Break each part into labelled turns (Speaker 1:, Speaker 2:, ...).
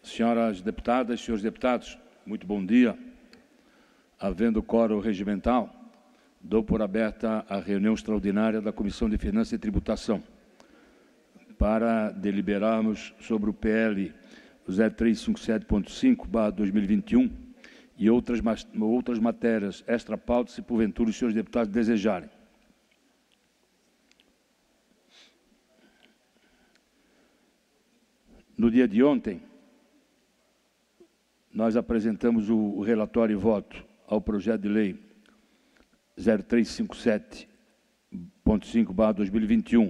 Speaker 1: Senhoras deputadas, senhores deputados, muito bom dia. Havendo quórum regimental, dou por aberta a reunião extraordinária da Comissão de Finanças e Tributação para deliberarmos sobre o PL 0357.5/2021 e outras matérias extra-pauta, se porventura os senhores deputados desejarem. No dia de ontem, nós apresentamos o relatório e voto ao projeto de lei 0357.5/2021.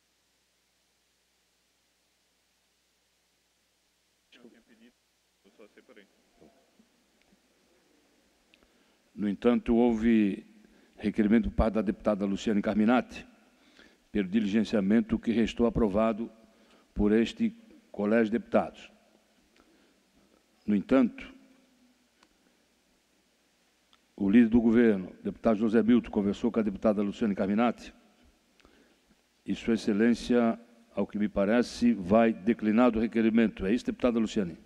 Speaker 1: No entanto, houve requerimento por parte da deputada Luciane Carminati pelo diligenciamento que restou aprovado por este Colégio de Deputados. No entanto, o líder do governo, o deputado José Milton, conversou com a deputada Luciane Carminati e Sua Excelência, ao que me parece, vai declinar do requerimento. É isso, deputada Luciane?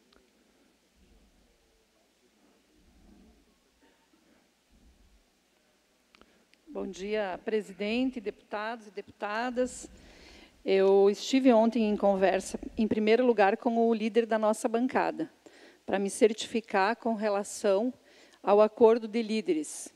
Speaker 2: Bom dia, presidente, deputados e deputadas. Eu estive ontem em conversa, em primeiro lugar, com o líder da nossa bancada, para me certificar com relação ao acordo de líderes.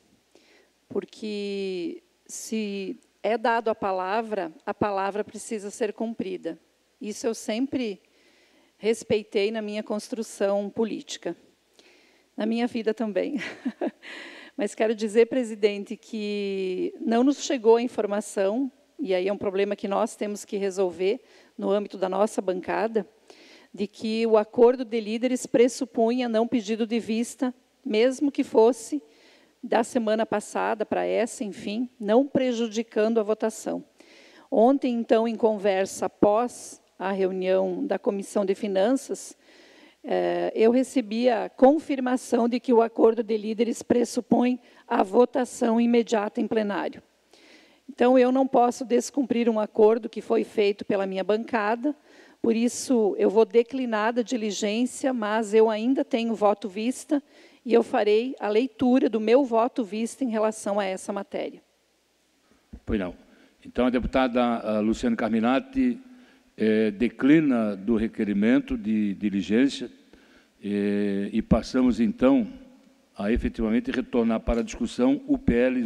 Speaker 2: Porque, se é dado a palavra precisa ser cumprida. Isso eu sempre respeitei na minha construção política, na minha vida também. Mas quero dizer, presidente, que não nos chegou a informação, e aí é um problema que nós temos que resolver no âmbito da nossa bancada, de que o acordo de líderes pressupunha não pedido de vista, mesmo que fosse da semana passada para essa, enfim, não prejudicando a votação. Ontem, então, em conversa após a reunião da Comissão de Finanças, eu recebi a confirmação de que o acordo de líderes pressupõe a votação imediata em plenário. Então, eu não posso descumprir um acordo que foi feito pela minha bancada, por isso eu vou declinar da diligência, mas eu ainda tenho voto vista e eu farei a leitura do meu voto vista em relação a essa matéria.
Speaker 1: Pois não. Então, a deputada Luciane Carminati declina do requerimento de diligência e passamos, então, a efetivamente retornar para a discussão o PL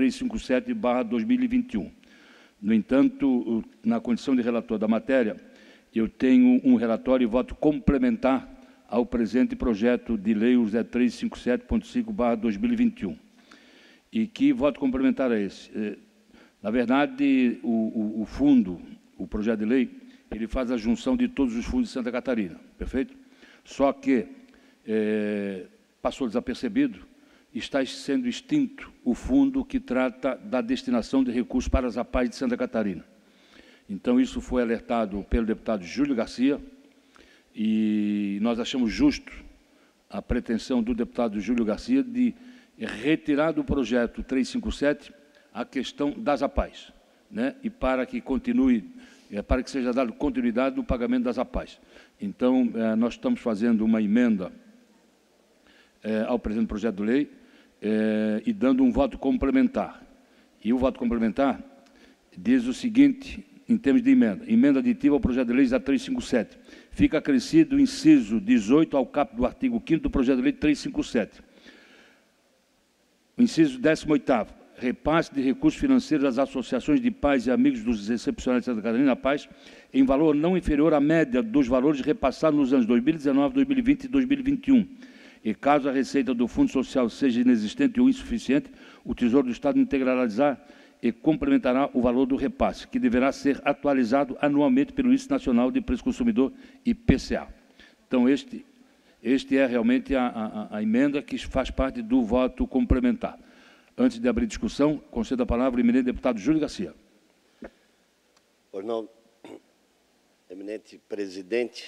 Speaker 1: 0357/2021. No entanto, na condição de relator da matéria, eu tenho um relatório e voto complementar ao presente projeto de lei 0357.5/2021. E que voto complementar é esse? Na verdade, o fundo, o projeto de lei, ele faz a junção de todos os fundos de Santa Catarina, perfeito? Só que passou desapercebido, está sendo extinto o fundo que trata da destinação de recursos para as APAES de Santa Catarina. Então, isso foi alertado pelo deputado Júlio Garcia e nós achamos justo a pretensão do deputado Júlio Garcia de retirar do projeto 357 a questão das APAES, né? E para que continue, para que seja dado continuidade no pagamento das APAES. Então, nós estamos fazendo uma emenda ao presente projeto de lei e dando um voto complementar. E o voto complementar diz o seguinte, em termos de emenda. Emenda aditiva ao projeto de lei 357. Fica acrescido o inciso 18 ao caput do artigo 5º do projeto de lei 357. O inciso 18º. Repasse de recursos financeiros às associações de pais e amigos dos excepcionais de Santa Catarina, pais, em valor não inferior à média dos valores repassados nos anos 2019, 2020 e 2021. E caso a receita do Fundo Social seja inexistente ou insuficiente, o Tesouro do Estado integralizará e complementará o valor do repasse, que deverá ser atualizado anualmente pelo Índice Nacional de Preço Consumidor, IPCA. Então, este é realmente a emenda que faz parte do voto complementar. Antes de abrir discussão, concedo a palavra ao eminente deputado Júlio Garcia.
Speaker 3: Pois não, eminente presidente,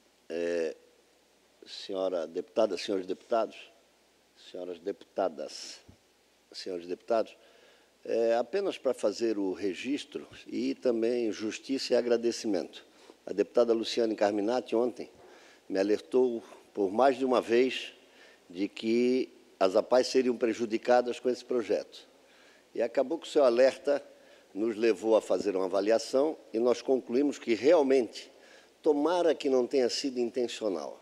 Speaker 3: senhora deputada, senhores deputados, senhoras deputadas, senhores deputados, apenas para fazer o registro e também justiça e agradecimento. A deputada Luciane Carminati ontem me alertou por mais de uma vez de que as APAES seriam prejudicadas com esse projeto. E acabou que o seu alerta nos levou a fazer uma avaliação e nós concluímos que realmente, tomara que não tenha sido intencional,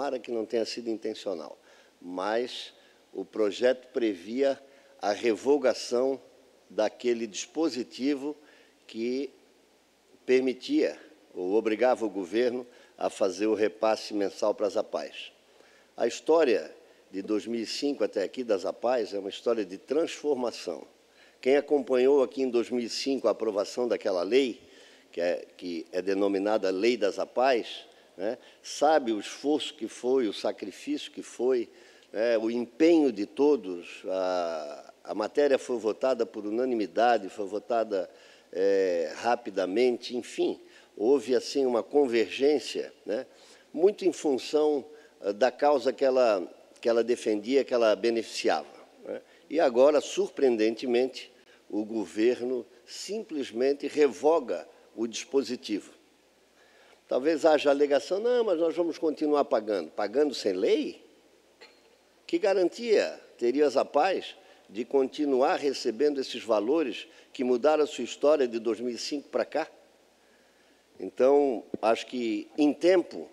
Speaker 3: mas o projeto previa a revogação daquele dispositivo que permitia ou obrigava o governo a fazer o repasse mensal para as APAES. A história de 2005 até aqui das APAES é uma história de transformação. Quem acompanhou aqui em 2005 a aprovação daquela lei, que é denominada Lei das APAES, né, sabe o esforço que foi, o sacrifício que foi, o empenho de todos. A matéria foi votada por unanimidade, foi votada rapidamente, enfim, houve assim uma convergência, né, muito em função da causa que ela defendia, que ela beneficiava, né? E agora, surpreendentemente, o governo simplesmente revoga o dispositivo. Talvez haja alegação, não, mas nós vamos continuar pagando. Pagando sem lei? Que garantia teria as APAES de continuar recebendo esses valores que mudaram a sua história de 2005 para cá? Então, acho que em tempo,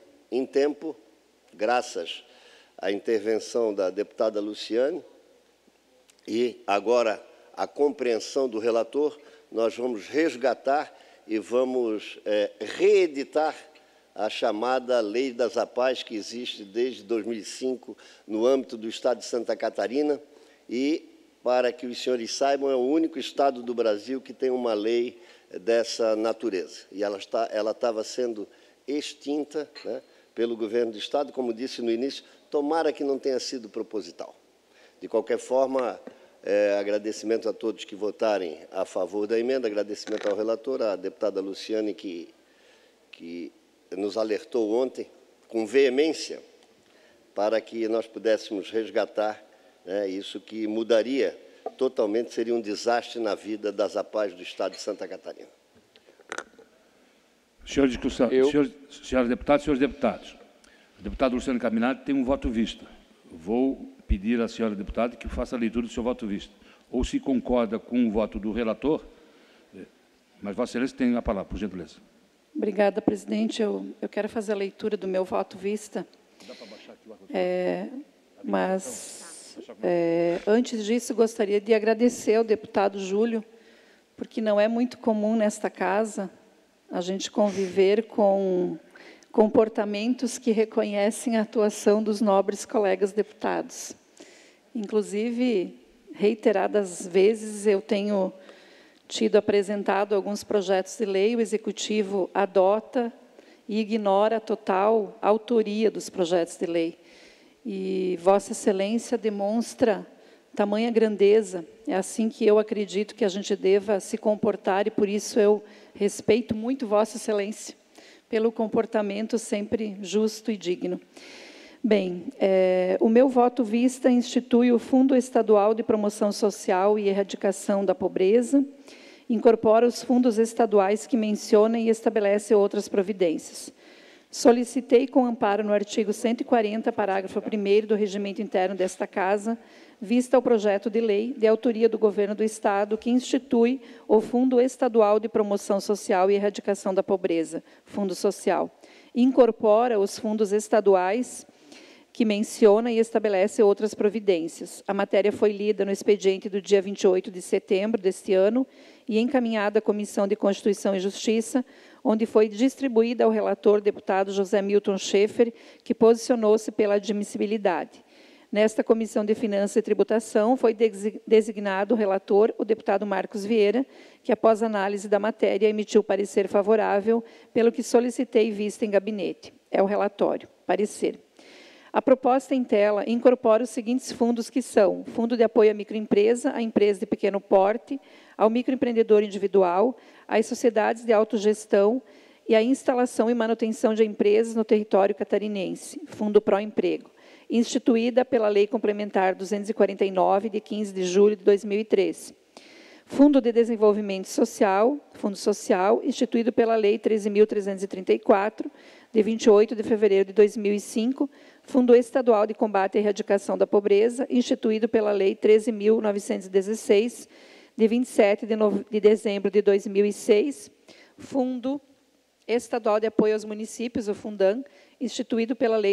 Speaker 3: graças à intervenção da deputada Luciane e agora a compreensão do relator, nós vamos resgatar e vamos reeditar a chamada Lei das APAES, que existe desde 2005 no âmbito do Estado de Santa Catarina, e, para que os senhores saibam, é o único Estado do Brasil que tem uma lei dessa natureza. E ela estava sendo extinta, né, pelo governo do Estado, como disse no início, tomara que não tenha sido proposital. De qualquer forma, agradecimento a todos que votarem a favor da emenda, agradecimento ao relator, à deputada Luciane, que nos alertou ontem, com veemência, para que nós pudéssemos resgatar, né, isso que mudaria totalmente, seria um desastre na vida das APAES do Estado de Santa Catarina.
Speaker 1: Senhores deputados, senhores deputados, a deputada Luciane Carminati tem um voto vista. Vou pedir à senhora deputada que faça a leitura do seu voto vista. Ou se concorda com o voto do relator, mas Vossa Excelência tem a palavra, por gentileza.
Speaker 2: Obrigada, presidente. Eu quero fazer a leitura do meu voto vista.
Speaker 1: Dá para baixar aqui o
Speaker 2: antes disso, gostaria de agradecer ao deputado Júlio, porque não é muito comum nesta casa a gente conviver com comportamentos que reconhecem a atuação dos nobres colegas deputados. Inclusive, reiteradas vezes, eu tenho apresentado alguns projetos de lei, o Executivo adota e ignora a total autoria dos projetos de lei. E Vossa Excelência demonstra tamanha grandeza, é assim que eu acredito que a gente deva se comportar, e por isso eu respeito muito Vossa Excelência, pelo comportamento sempre justo e digno. Bem, o meu voto vista institui o Fundo Estadual de Promoção Social e Erradicação da Pobreza, incorpora os fundos estaduais que menciona e estabelece outras providências. Solicitei com amparo no artigo 140, parágrafo 1º do Regimento Interno desta Casa, vista ao projeto de lei de autoria do Governo do Estado, que institui o Fundo Estadual de Promoção Social e Erradicação da Pobreza, Fundo Social. Incorpora os fundos estaduais que menciona e estabelece outras providências. A matéria foi lida no expediente do dia 28 de setembro deste ano e encaminhada à Comissão de Constituição e Justiça, onde foi distribuída ao relator deputado José Milton Schaeffer, que posicionou-se pela admissibilidade. Nesta Comissão de Finanças e Tributação, foi designado o relator, o deputado Marcos Vieira, que, após análise da matéria, emitiu parecer favorável, pelo que solicitei vista em gabinete. É o relatório. Parecer. A proposta em tela incorpora os seguintes fundos, que são: Fundo de Apoio à Microempresa, à Empresa de Pequeno Porte, ao Microempreendedor Individual, às Sociedades de Autogestão e à Instalação e Manutenção de Empresas no Território Catarinense, Fundo Pró-Emprego, instituída pela Lei Complementar 249, de 15 de julho de 2003. Fundo de Desenvolvimento Social, Fundo Social, instituído pela Lei 13.334, de 28 de fevereiro de 2005, Fundo Estadual de Combate à Erradicação da Pobreza, instituído pela Lei 13.916, de 27 de dezembro de 2006, Fundo Estadual de Apoio aos Municípios, o Fundam, instituído pela Lei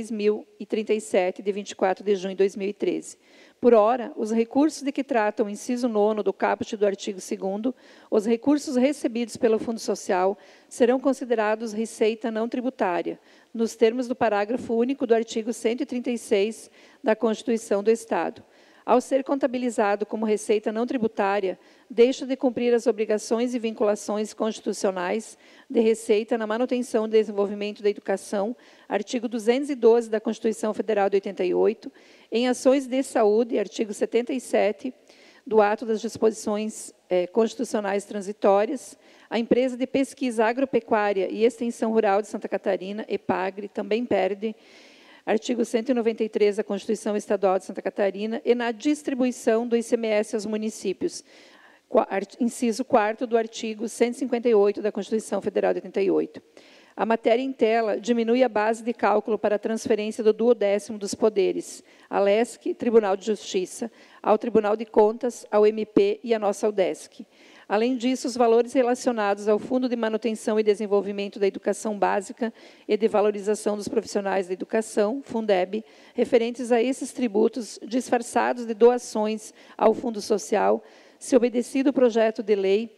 Speaker 2: 16.037, de 24 de junho de 2013. Por ora, os recursos de que trata o inciso 9º do caput do artigo 2º, os recursos recebidos pelo Fundo Social serão considerados receita não tributária, nos termos do parágrafo único do artigo 136 da Constituição do Estado. Ao ser contabilizado como receita não tributária, deixa de cumprir as obrigações e vinculações constitucionais de receita na manutenção e desenvolvimento da educação, artigo 212 da Constituição Federal de 88, em ações de saúde, artigo 77 do ato das disposições constitucionais transitórias, a Empresa de Pesquisa Agropecuária e Extensão Rural de Santa Catarina, EPAGRE, também perde artigo 193 da Constituição Estadual de Santa Catarina, e na distribuição do ICMS aos municípios, inciso 4º do artigo 158 da Constituição Federal de 88. A matéria em tela diminui a base de cálculo para a transferência do 12º dos poderes, a LESC, Tribunal de Justiça, ao Tribunal de Contas, ao MP e à nossa UDESC. Além disso, os valores relacionados ao Fundo de Manutenção e Desenvolvimento da Educação Básica e de Valorização dos Profissionais da Educação, Fundeb, referentes a esses tributos disfarçados de doações ao Fundo Social, se obedecido o projeto de lei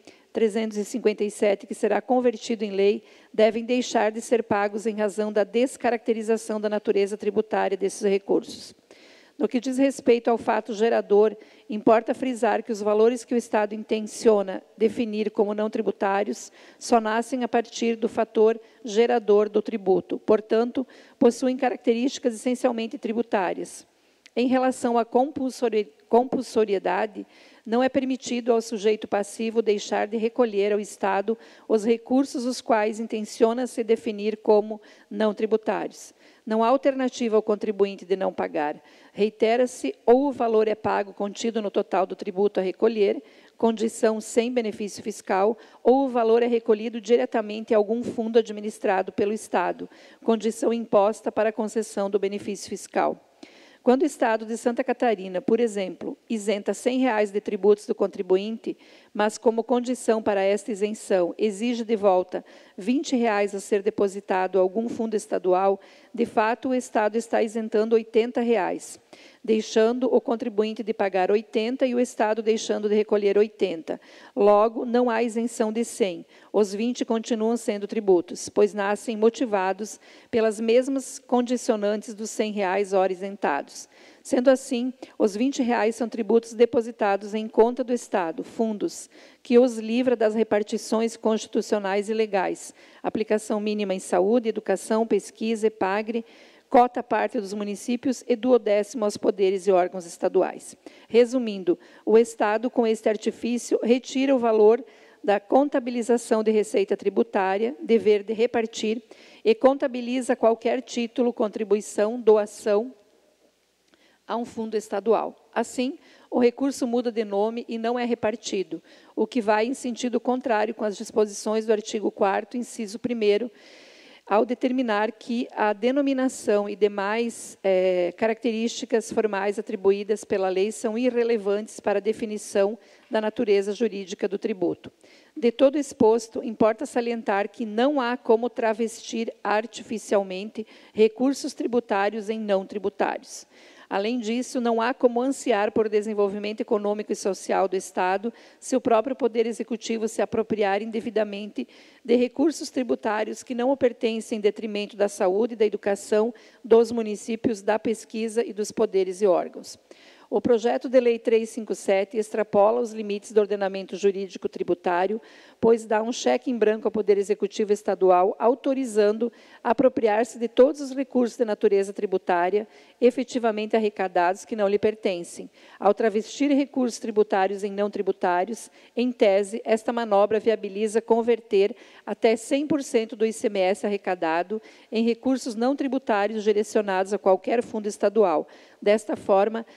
Speaker 2: 357, que será convertido em lei, devem deixar de ser pagos em razão da descaracterização da natureza tributária desses recursos. No que diz respeito ao fato gerador, importa frisar que os valores que o Estado intenciona definir como não tributários só nascem a partir do fator gerador do tributo, portanto, possuem características essencialmente tributárias. Em relação à compulsoriedade, não é permitido ao sujeito passivo deixar de recolher ao Estado os recursos os quais intenciona-se definir como não tributários. Não há alternativa ao contribuinte de não pagar. Reitera-se, ou o valor é pago contido no total do tributo a recolher, condição sem benefício fiscal, ou o valor é recolhido diretamente a algum fundo administrado pelo Estado, condição imposta para a concessão do benefício fiscal. Quando o Estado de Santa Catarina, por exemplo, isenta R$ 100 de tributos do contribuinte, mas como condição para esta isenção exige de volta R$ 20 a ser depositado a algum fundo estadual, de fato o Estado está isentando R$ 80, deixando o contribuinte de pagar 80 e o Estado deixando de recolher 80. Logo, não há isenção de 100. Os 20 continuam sendo tributos, pois nascem motivados pelas mesmas condicionantes dos R$ 100 ora isentados. Sendo assim, os R$ 20 são tributos depositados em conta do Estado, fundos, que os livra das repartições constitucionais e legais, aplicação mínima em saúde, educação, pesquisa, EPAGRE, cota parte dos municípios e 12º aos poderes e órgãos estaduais. Resumindo, o Estado, com este artifício, retira o valor da contabilização de receita tributária, dever de repartir, e contabiliza qualquer título, contribuição, doação a um fundo estadual. Assim, o recurso muda de nome e não é repartido, o que vai em sentido contrário com as disposições do artigo 4º, inciso 1º, ao determinar que a denominação e demais características formais atribuídas pela lei são irrelevantes para a definição da natureza jurídica do tributo. De todo exposto, importa salientar que não há como travestir artificialmente recursos tributários em não tributários. Além disso, não há como ansiar por desenvolvimento econômico e social do Estado se o próprio Poder Executivo se apropriar indevidamente de recursos tributários que não o pertencem em detrimento da saúde, da educação, dos municípios, da pesquisa e dos poderes e órgãos. O projeto de lei 357 extrapola os limites do ordenamento jurídico tributário, pois dá um cheque em branco ao Poder Executivo Estadual, autorizando apropriar-se de todos os recursos de natureza tributária efetivamente arrecadados que não lhe pertencem. Ao travestir recursos tributários em não tributários, em tese, esta manobra viabiliza converter até 100% do ICMS arrecadado em recursos não tributários direcionados a qualquer fundo estadual. Desta forma, 100%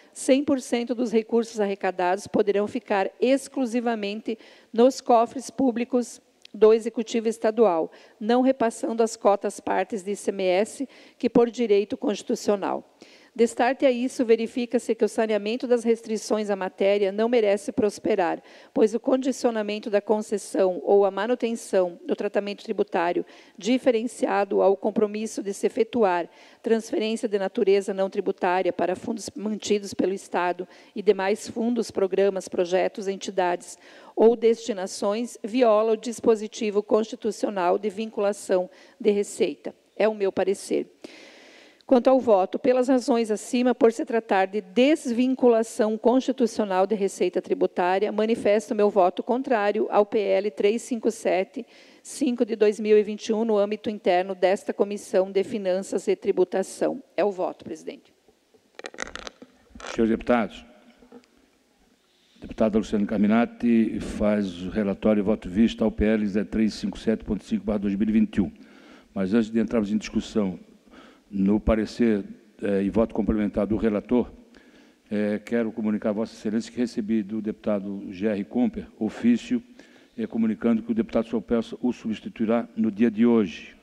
Speaker 2: 100% dos recursos arrecadados poderão ficar exclusivamente nos cofres públicos do Executivo Estadual, não repassando as cotas partes de ICMS, que por direito constitucional. Destarte a isso, verifica-se que o saneamento das restrições à matéria não merece prosperar, pois o condicionamento da concessão ou a manutenção do tratamento tributário diferenciado ao compromisso de se efetuar transferência de natureza não tributária para fundos mantidos pelo Estado e demais fundos, programas, projetos, entidades ou destinações, viola o dispositivo constitucional de vinculação de receita. É o meu parecer. Quanto ao voto, pelas razões acima, por se tratar de desvinculação constitucional de receita tributária, manifesto meu voto contrário ao PL 357-5 de 2021, no âmbito interno desta Comissão de Finanças e Tributação. É o voto, presidente.
Speaker 1: Senhores deputados, a deputada Luciana Carminati faz o relatório e voto visto ao PL 357.5/2021. Mas antes de entrarmos em discussão, no parecer e voto complementar do relator, quero comunicar a Vossa Excelência que recebi do deputado Gerry Comper ofício comunicando que o deputado Sopelsa o substituirá no dia de hoje.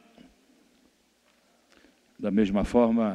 Speaker 1: Da mesma forma,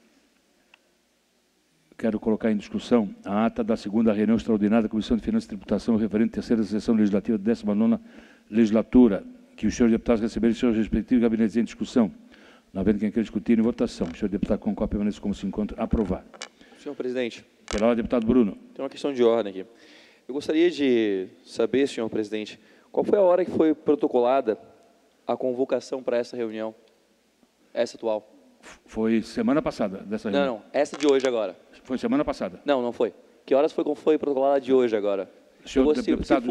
Speaker 1: quero colocar em discussão a ata da segunda reunião extraordinária da Comissão de Finanças e Tributação referente à terceira sessão legislativa da 19ª legislatura, que os senhores deputados receberam em seus respectivos gabinetes em discussão. Não havendo quem queira discutir em votação. Senhor deputado, com qual permanece como se encontra, aprovado.
Speaker 4: Senhor presidente.
Speaker 1: Pela ordem, deputado Bruno.
Speaker 4: Tem uma questão de ordem aqui. Eu gostaria de saber, senhor presidente, qual foi a hora que foi protocolada a convocação para essa reunião, essa atual?
Speaker 1: Foi semana passada dessa reunião.
Speaker 4: Não, essa de hoje agora.
Speaker 1: Foi semana passada.
Speaker 4: Não, não foi. Que horas foi protocolada de hoje agora?
Speaker 1: Senhor
Speaker 4: Se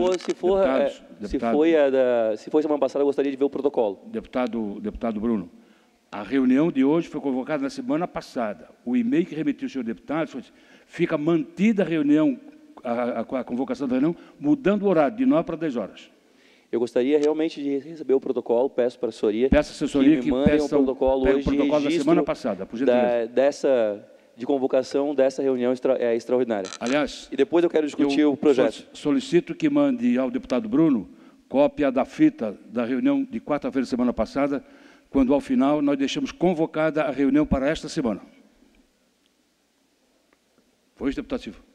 Speaker 4: foi semana passada, eu gostaria de ver o protocolo.
Speaker 1: Deputado Bruno. A reunião de hoje foi convocada na semana passada. O e-mail que remetiu o senhor deputado foi: fica mantida a reunião, a convocação da reunião, mudando o horário de 9 para 10 horas.
Speaker 4: Eu gostaria realmente de receber o protocolo, peço para a assessoria.
Speaker 1: Peço à assessoria que
Speaker 4: mandem o protocolo hoje,
Speaker 1: o protocolo da semana passada, por gentileza.
Speaker 4: De convocação dessa reunião extraordinária.
Speaker 1: Aliás,
Speaker 4: e depois eu quero discutir o projeto.
Speaker 1: Solicito que mande ao deputado Bruno cópia da fita da reunião de quarta-feira, semana passada, quando, ao final, nós deixamos convocada a reunião para esta semana. Foi isso, deputado Silva?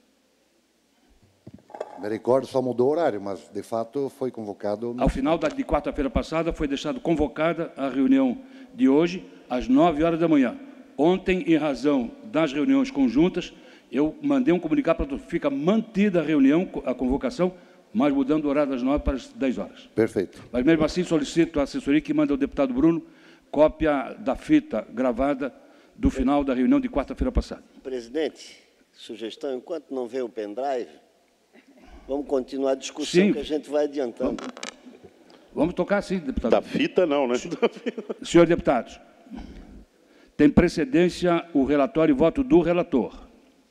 Speaker 5: Me recordo, só mudou o horário, mas, de fato, foi convocado...
Speaker 1: Ao final de quarta-feira passada, foi deixado convocada a reunião de hoje, às 9 horas da manhã. Ontem, em razão das reuniões conjuntas, eu mandei um comunicado para todos. Fica mantida a reunião, a convocação, mas mudando o horário das 9 para as 10 horas.
Speaker 5: Perfeito.
Speaker 1: Mas, mesmo assim, solicito à assessoria que mande ao deputado Bruno cópia da fita gravada do final da reunião de quarta-feira passada.
Speaker 3: Presidente, sugestão, enquanto não vem o pendrive, vamos continuar a discussão. Sim, que a gente vai adiantando.
Speaker 1: Vamos tocar sim, deputado.
Speaker 6: Da fita não, né?
Speaker 1: Senhores deputados, tem precedência o relatório e voto do relator.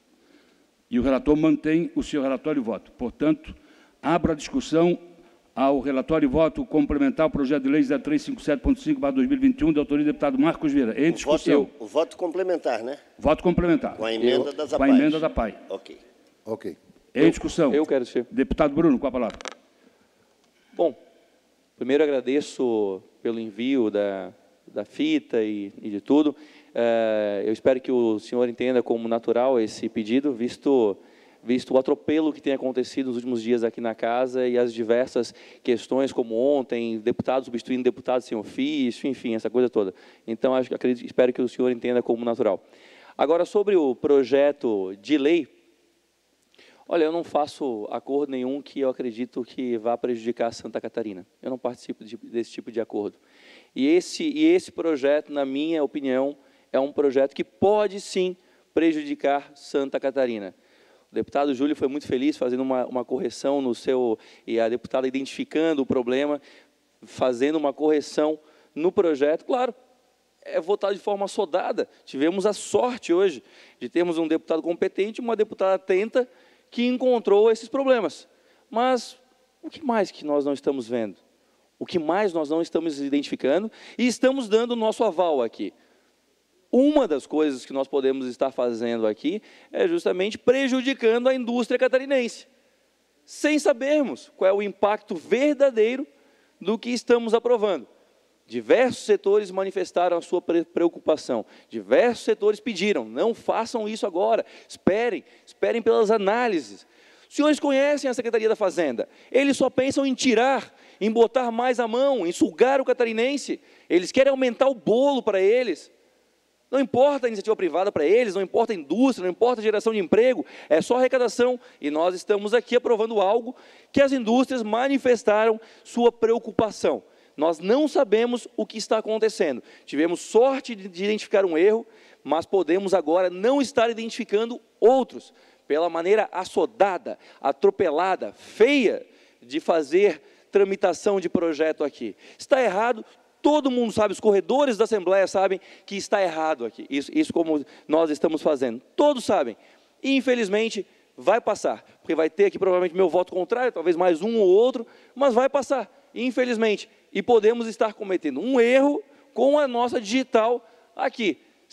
Speaker 1: E o relator mantém o seu relatório e voto. Portanto, abro a discussão ao relatório e voto complementar o projeto de lei 0357.5/2021, de autoria do deputado Marcos Vieira. Em discussão.
Speaker 3: O voto complementar, né?
Speaker 1: Voto complementar.
Speaker 3: Com a emenda das APAI.
Speaker 1: Com a emenda da PAI.
Speaker 3: Ok.
Speaker 1: Em discussão.
Speaker 4: Eu quero ser.
Speaker 1: Deputado Bruno, com a palavra.
Speaker 4: Bom, primeiro agradeço pelo envio da fita e de tudo. Eu espero que o senhor entenda como natural esse pedido, visto o atropelo que tem acontecido nos últimos dias aqui na casa e as diversas questões, como ontem, deputados substituindo deputados sem ofício, enfim, essa coisa toda. Então, espero que o senhor entenda como natural. Agora, sobre o projeto de lei, olha, eu não faço acordo nenhum que eu acredito que vá prejudicar Santa Catarina. Eu não participo desse tipo de acordo. E esse projeto, na minha opinião, é um projeto que pode, sim, prejudicar Santa Catarina. O deputado Júlio foi muito feliz fazendo uma correção no seu... E a deputada identificando o problema, fazendo uma correção no projeto. Claro, é votar de forma assodada. Tivemos a sorte hoje de termos um deputado competente e uma deputada atenta que encontrou esses problemas. Mas o que mais que nós não estamos vendo? O que mais nós não estamos identificando e estamos dando o nosso aval aqui? uma das coisas que nós podemos estar fazendo aqui é justamente prejudicando a indústria catarinense, sem sabermos qual é o impacto verdadeiro do que estamos aprovando. Diversos setores manifestaram a sua preocupação, diversos setores pediram, não façam isso agora, esperem pelas análises. Os senhores conhecem a Secretaria da Fazenda, eles só pensam em tirar, em botar mais a mão, em sugar o catarinense, eles querem aumentar o bolo para eles. Não importa a iniciativa privada para eles, não importa a indústria, não importa a geração de emprego, é só arrecadação. E nós estamos aqui aprovando algo que as indústrias manifestaram sua preocupação. Nós não sabemos o que está acontecendo. Tivemos sorte de identificar um erro, mas podemos agora não estar identificando outros, pela maneira assodada, atropelada, feia de fazer tramitação de projeto aqui. Está errado. Todo mundo sabe, os corredores da Assembleia sabem que está errado aqui, isso como nós estamos fazendo, todos sabem, e infelizmente vai passar, porque vai ter aqui provavelmente meu voto contrário, talvez mais um ou outro, mas vai passar, infelizmente, e podemos estar cometendo um erro com a nossa digital aqui,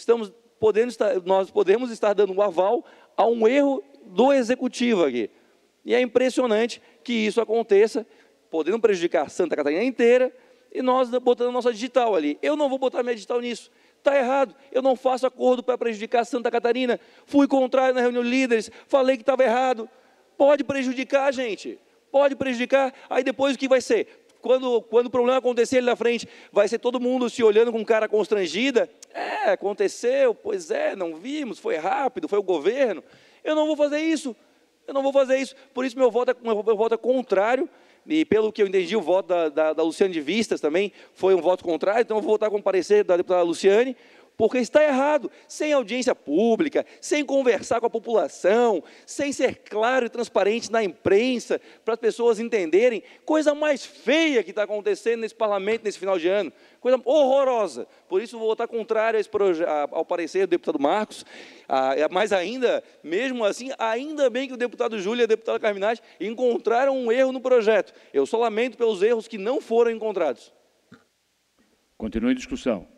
Speaker 4: nós podemos estar dando um aval a um erro do Executivo aqui, e é impressionante que isso aconteça, podendo prejudicar Santa Catarina inteira, e nós botando a nossa digital ali. Eu não vou botar minha digital nisso. Está errado. Eu não faço acordo para prejudicar Santa Catarina. Fui contrário na reunião de líderes. Falei que estava errado. Pode prejudicar, gente. Pode prejudicar. Aí depois o que vai ser? Quando o problema acontecer ali na frente, vai ser todo mundo se olhando com cara constrangida. Aconteceu. Pois é, não vimos. Foi rápido. Foi o governo. Eu não vou fazer isso. Eu não vou fazer isso. Por isso meu voto é contrário. E pelo que eu entendi, o voto da Luciane de Vistas também foi um voto contrário, então eu vou votar com o parecer da deputada Luciane, porque está errado, sem audiência pública, sem conversar com a população, sem ser claro e transparente na imprensa, para as pessoas entenderem, coisa mais feia que está acontecendo nesse parlamento nesse final de ano, coisa horrorosa. Por isso, vou votar contrário ao parecer do deputado Marcos, mas ainda, mesmo assim, ainda bem que o deputado Júlio e a deputada Carminati encontraram um erro no projeto. Eu só lamento pelos erros que não foram encontrados.
Speaker 1: Continue em discussão.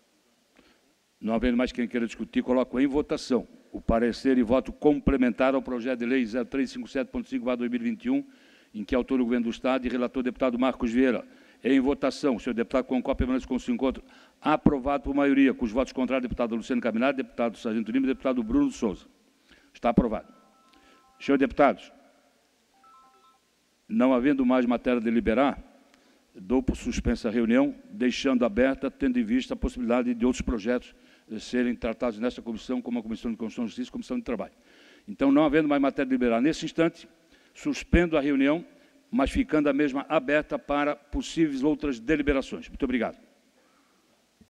Speaker 1: Não havendo mais quem queira discutir, coloco em votação o parecer e voto complementar ao projeto de lei 0357.5/2021, em que autor o Governo do Estado e relator deputado Marcos Vieira. Em votação, o senhor deputado concorre, permanece com o seu encontro. Aprovado por maioria, com os votos contrários, deputado Luciano Carminati, deputado Sargento Lima e deputado Bruno Souza. Está aprovado. Senhores deputados, não havendo mais matéria a deliberar, dou por suspensa a reunião, deixando aberta, tendo em vista a possibilidade de outros projetos serem tratados nesta comissão, como a Comissão de Constituição e Justiça e a Comissão de Trabalho. Então, não havendo mais matéria a deliberar nesse instante, suspendo a reunião, mas ficando a mesma aberta para possíveis outras deliberações. Muito obrigado.